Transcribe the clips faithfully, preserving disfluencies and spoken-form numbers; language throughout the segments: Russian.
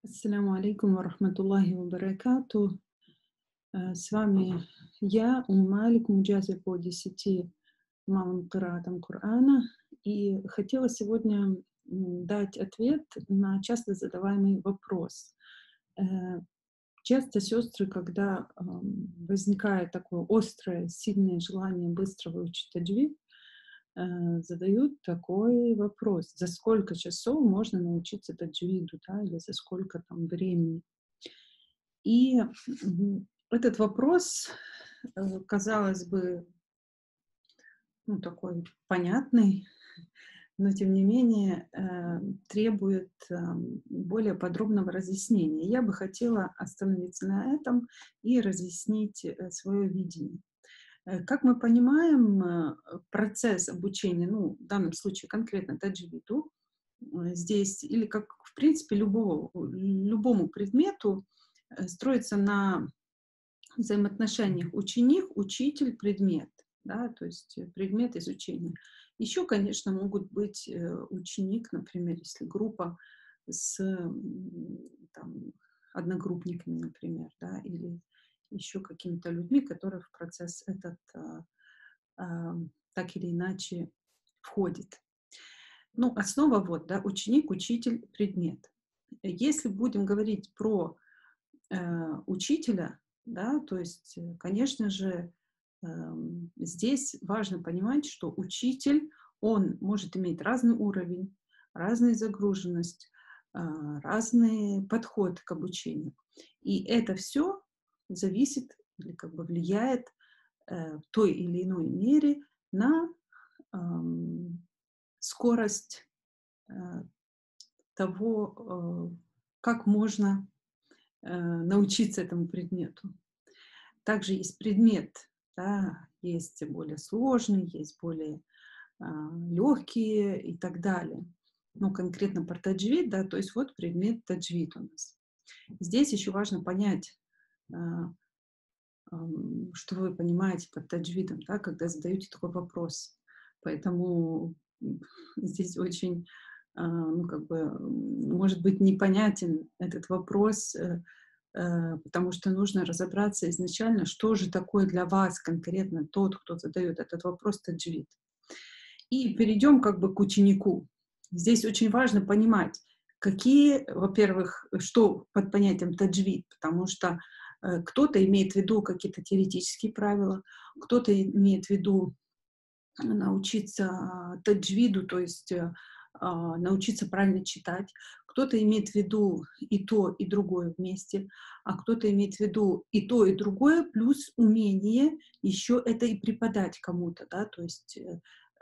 Ассаляму алейкум ва рахматуллахи ва баракату. Э, С вами я, Ум Малик, муджазир по десяти малым кыраатам Корана. И хотела сегодня м, дать ответ на часто задаваемый вопрос. Э, Часто сестры, когда ам, возникает такое острое, сильное желание быстро выучить таджвид, э, задают такой вопрос: за сколько часов можно научиться таджвиду, да, или за сколько там времени? И мгм, этот вопрос, э, казалось бы, ну, такой понятный, но тем не менее э, требует ам, более подробного разъяснения. Я бы хотела остановиться на этом и разъяснить свое видение. Э, Как мы понимаем, э, процесс обучения, ну, в данном случае конкретно таджвиду, э, здесь, или как, в принципе, любого, любому предмету, э, строится на взаимоотношениях ученик, учитель, предмет, да, то есть э, предмет изучения. Еще, конечно, могут быть э, ученик, например, если группа с м, там, одногруппниками, например, да, или еще какими-то людьми, которые в процесс этот а, а, так или иначе входит. Ну, основа вот, да, ученик, учитель, предмет. Если будем говорить про э, учителя, да, то есть, э, конечно же, эм, здесь важно понимать, что учитель, он может иметь разный уровень, разную загруженность, а, разный подход к обучению. И это все зависит или как бы влияет э, в той или иной мере на ам, скорость э, того, э, как можно э, научиться этому предмету. Также есть предмет, да, есть более сложный, есть более а, легкие и так далее. Ну, конкретно про таджвид, да, то есть вот предмет таджвид у нас. Здесь еще важно понять, а, ам, что вы понимаете под таджвидом, да, когда задаете такой вопрос. Поэтому м, здесь очень, а, ну, как бы, м, может быть непонятен этот вопрос, э, э, потому что нужно разобраться изначально, что же такое для вас конкретно тот, кто задает этот вопрос, таджвид. И перейдем как бы к ученику. Здесь очень важно понимать, какие, во-первых, что под понятием таджвид, потому что э, кто-то имеет в виду какие-то теоретические правила, кто-то имеет в виду научиться таджвиду, то есть э, а, научиться правильно читать. Кто-то имеет в виду и то, и другое вместе, а кто-то имеет в виду и то, и другое, плюс умение еще это и преподать кому-то, да, то есть э,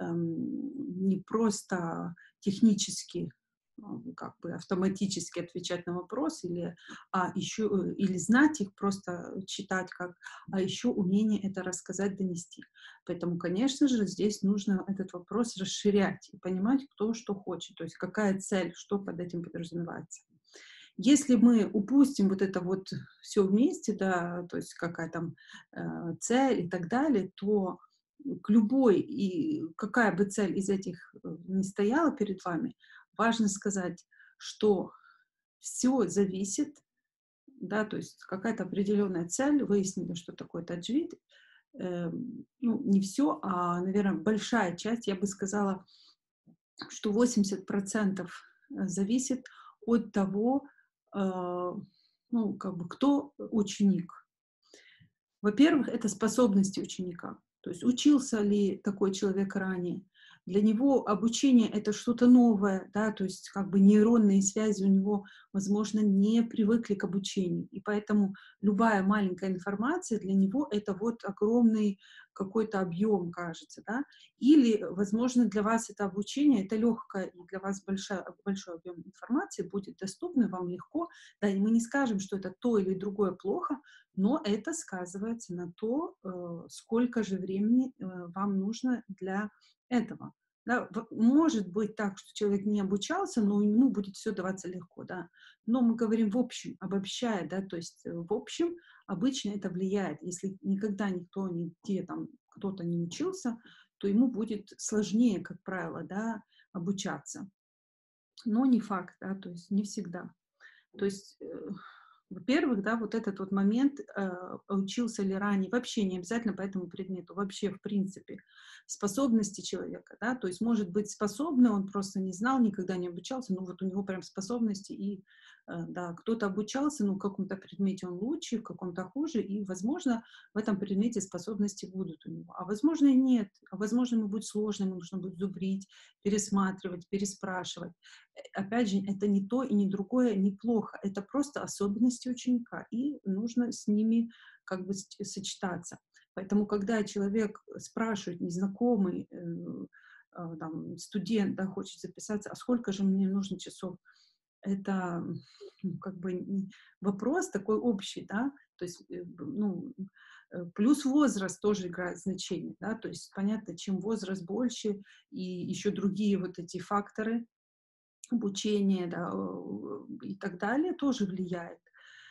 эм, не просто технически, ам, как бы автоматически отвечать на вопрос, или, а еще, э, или знать их, просто читать как, а еще умение это рассказать, донести. Поэтому, конечно же, здесь нужно этот вопрос расширять и понимать, кто что хочет, то есть какая цель, что под этим подразумевается. Если мы упустим вот это вот все вместе, да, то есть какая там э, цель и так далее, то к любой и какая бы цель из этих э, ни стояла перед вами, важно сказать, что все зависит, да, то есть какая-то определенная цель, выяснили, что такое таджвид, эм, ну, не все, а, наверное, большая часть, я бы сказала, что восемьдесят процентов зависит от того, э, ну, как бы, кто ученик. Во-первых, это способности ученика. То есть учился ли такой человек ранее. Для него обучение — это что-то новое, да, то есть как бы нейронные связи у него, возможно, не привыкли к обучению. И поэтому любая маленькая информация для него — это вот огромный какой-то объем, кажется, да. Или, возможно, для вас это обучение — это легкое, и для вас большой, большой объем информации будет доступно вам легко. Да, и мы не скажем, что это то или другое плохо, но это сказывается на то, э, сколько же времени э, вам нужно для этого. Да, в- может быть так, что человек не обучался, но ему будет все даваться легко, да. Но мы говорим в общем, обобщая, да, то есть э, в общем обычно это влияет. Если никогда никто, нигде там кто-то не учился, то ему будет сложнее, как правило, да, обучаться. Но не факт, да, то есть не всегда. То есть, э, во-первых, да, вот этот вот момент, э, учился ли ранее, вообще не обязательно по этому предмету, вообще, в принципе, способности человека, да, то есть, может быть, способный, он просто не знал, никогда не обучался, но вот у него прям способности, и, э, да, кто-то обучался, но в каком-то предмете он лучше, в каком-то хуже, и, возможно, в этом предмете способности будут у него, а, возможно, и нет, а, возможно, ему будет сложно, ему нужно будет зубрить, пересматривать, переспрашивать. Э, опять же, это не то и не другое неплохо, это просто особенности ученика, и нужно с ними как бы сч сочетаться. Поэтому, когда человек спрашивает, незнакомый, э, э, там, студент, да, хочет записаться: "А сколько же мне нужно часов?" Это, ну, как бы н вопрос такой общий, да, то есть, э, б ну, э, плюс возраст тоже играет значение, да, то есть понятно, чем возраст больше и еще другие вот эти факторы обучения, да, э, и так далее, тоже влияет.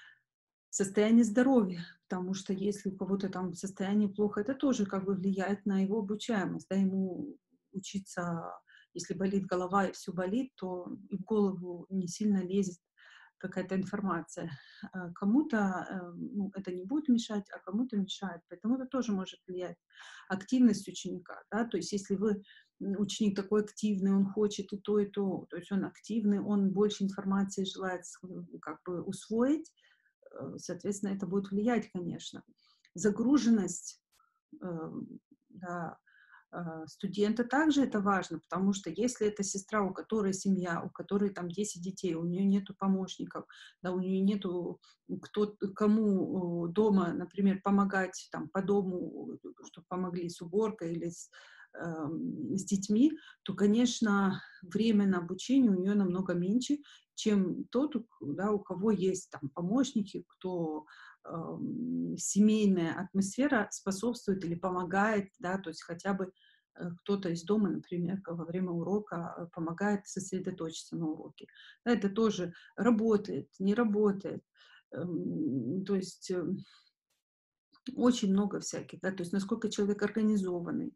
Состояние здоровья, потому что если у кого-то там состояние плохо, это тоже как бы влияет на его обучаемость, да, ему учиться, если болит голова и всё болит, то и в голову не сильно лезет какая-то информация. А, кому-то, э, ну, это не будет мешать, а кому-то мешает, поэтому это тоже может влиять. Активность ученика, да, то есть если вы м, ученик такой активный, он хочет и то, и то, то есть он активный, он больше информации желает сх как бы усвоить, э, соответственно, это будет влиять, конечно. Загруженность, э, да, а, студента также это важно, потому что если это сестра, у которой семья, у которой там десять детей, у нее нету помощников, да, у нее нету кто кому, э, дома, например, помогать там по дому, чтоб помогли с уборкой или с, эм, с детьми, то, конечно, время на обучение у нее намного меньше, чем тот, у да, у кого есть там помощники, кто, эм, семейная атмосфера способствует или помогает, да, то есть хотя бы, э, кто-то из дома, например, ка во время урока, э, помогает сосредоточиться на уроке. Это тоже работает, не работает. Эм, то есть, э, очень много всяких, да, то есть насколько человек организованный.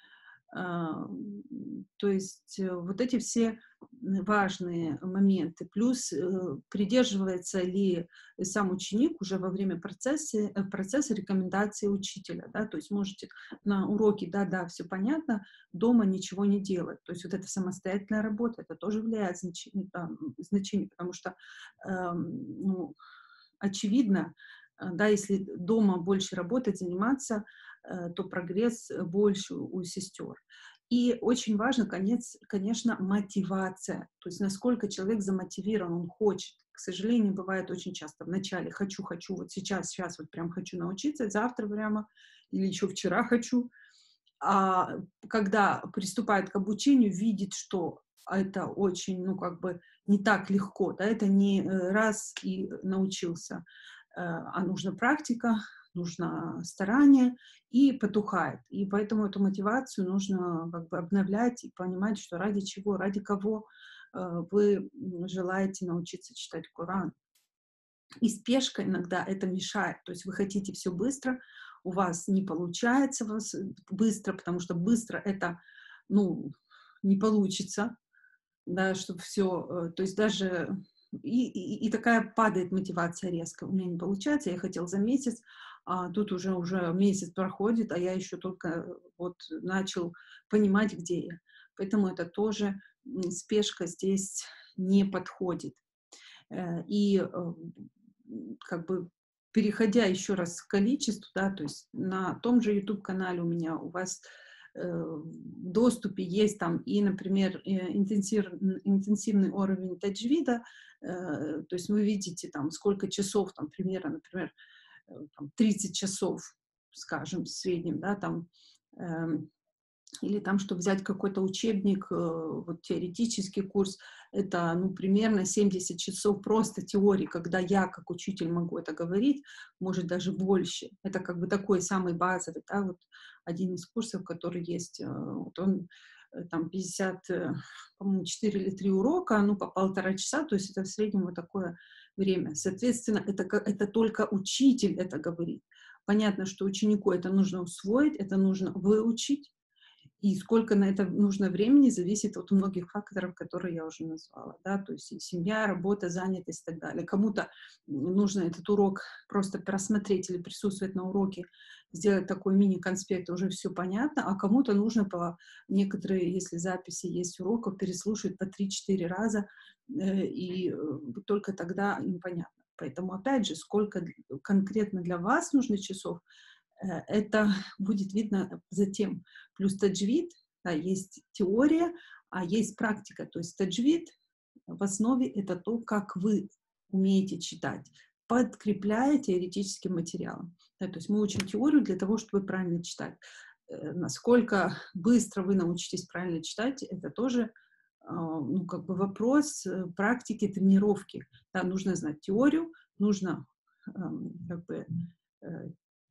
Ам, то есть, э, вот эти все, м, важные моменты. Плюс, э, придерживается ли сам ученик уже во время процессе э, процесса рекомендаций учителя, да, то есть можете на уроке: "Да-да, всё понятно", дома ничего не делать. То есть вот эта самостоятельная работа, это тоже влияет значи ну, там, значение, потому что, эм, ну, очевидно, э, да, если дома больше работать, заниматься, э, то прогресс больше у сестер. И очень важно, конец конечно, мотивация, то есть насколько человек замотивирован, он хочет. К сожалению, бывает очень часто в начале: "Хочу хочу, вот сейчас щас вот прям хочу научиться, завтра прямо или еще вчера хочу". А когда приступает к обучению, видит, что это очень, ну, как бы не так легко, да, это не, э, раз и научился, э, а нужна практика, нужно старание, и потухает. И поэтому эту мотивацию нужно как бы обновлять и понимать, что ради чего, ради кого, э, вы, м, желаете научиться читать Коран. И спешка иногда это мешает, то есть вы хотите всё быстро, у вас не получается вас быстро, потому что быстро это, ну, не получится, да, чтоб всё, э, то есть даже и и и такая падает мотивация резко: "У меня не получается, я хотел за месяц, а тут уже уже месяц проходит, а я еще только вот начал понимать, где я". Поэтому это тоже, м, спешка здесь не подходит. Э, и, э, м, как бы переходя еще раз к количеству, да, то есть на том же "Ютуб"-канале у меня, у вас, э, в доступе есть там и, например, э, интенсир интенсивный уровень таджвида, э, то есть вы видите там, сколько часов там примерно, например, э, там тридцать часов, скажем, в среднем, да, там, эм, или там, чтоб взять какой-то учебник, э, вот теоретический курс, это, ну, примерно семьдесят часов просто теории, когда я, как учитель, могу это говорить, может, даже больше. Это как бы такой самый базовый, да, вот один из курсов, который есть, э, вот он, э, там пятьдесят, э, по-моему, четыре или три урока, ну, по полтора часа, то есть это в среднем вот такое время. Соответственно, это ка это только учитель это говорит. Понятно, что ученику это нужно усвоить, это нужно выучить, И сколько на это нужно времени, зависит от многих факторов, которые я уже назвала, да, то есть и семья, работа, занятость и так далее. Кому-то нужно этот урок просто просмотреть или присутствовать на уроке, сделать такой мини-конспект, уже все понятно, а кому-то нужно по некоторые, если записи есть уроков, переслушать по три-четыре раза, э, и э, только тогда им понятно. Поэтому, опять же, сколько д- конкретно для вас нужно часов, Э, это будет видно затем. Плюс таджвид, да, есть теория, а есть практика. То есть таджвид в основе это то, как вы умеете читать, подкрепляя теоретическим материалом. Да, то есть мы учим теорию для того, чтобы правильно читать. Э, Насколько быстро вы научитесь правильно читать, это тоже а, ну, как бы вопрос э, практики, тренировки. Да, нужно знать теорию, нужно эм, как бы э,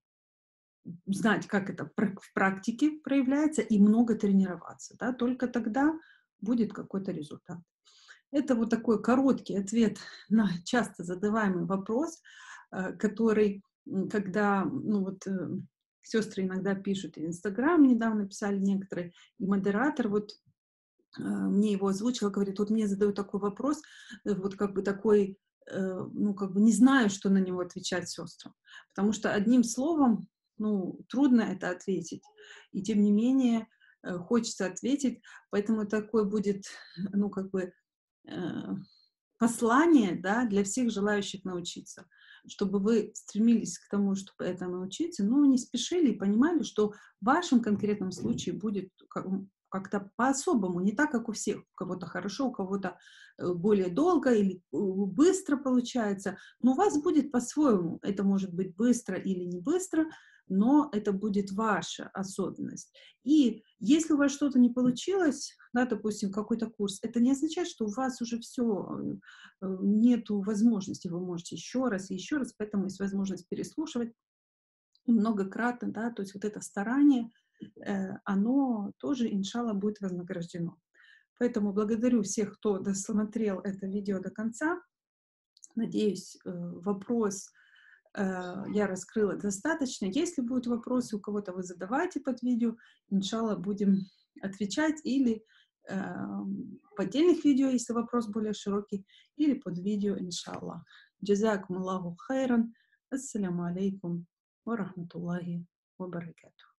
знать, как это в практике проявляется, и много тренироваться. Да? Только тогда будет какой-то результат. Это вот такой короткий ответ на часто задаваемый вопрос, э, который, когда ну вот, э, сестры иногда пишут, и в Инстаграм недавно писали некоторые, и модератор вот э, мне его озвучила, говорит, вот мне задают такой вопрос, э, вот как бы такой, э, ну как бы не знаю, что на него отвечать сестрам, потому что одним словом, ну, трудно это ответить, и тем не менее э, хочется ответить, поэтому такой будет, ну как бы э, послание, да, для всех желающих научиться, чтобы вы стремились к тому, чтобы это научиться, но не спешили и понимали, что в вашем конкретном случае будет как- как-то по-особому, не так, как у всех. У кого-то хорошо, у кого-то э, более долго или э, быстро получается, но у вас будет по-своему. Это может быть быстро или не быстро, но это будет ваша особенность. И если у вас что-то не получилось, да, допустим, какой-то курс, это не означает, что у вас уже все, нету возможности, вы можете еще раз и еще раз, поэтому есть возможность переслушивать многократно, да, то есть вот это старание, э, оно тоже, иншалла, будет вознаграждено. Поэтому благодарю всех, кто досмотрел это видео до конца. Надеюсь, э, вопрос э, я раскрыла достаточно. Если будут вопросы у кого-то, вы задавайте под видео. Иншалла, будем отвечать или э, в отдельных видео, если вопрос более широкий, или под видео, иншалла. Джазакум Аллаху хайран. Ассаляму алейкум ва рахматуллахи ва баракатух.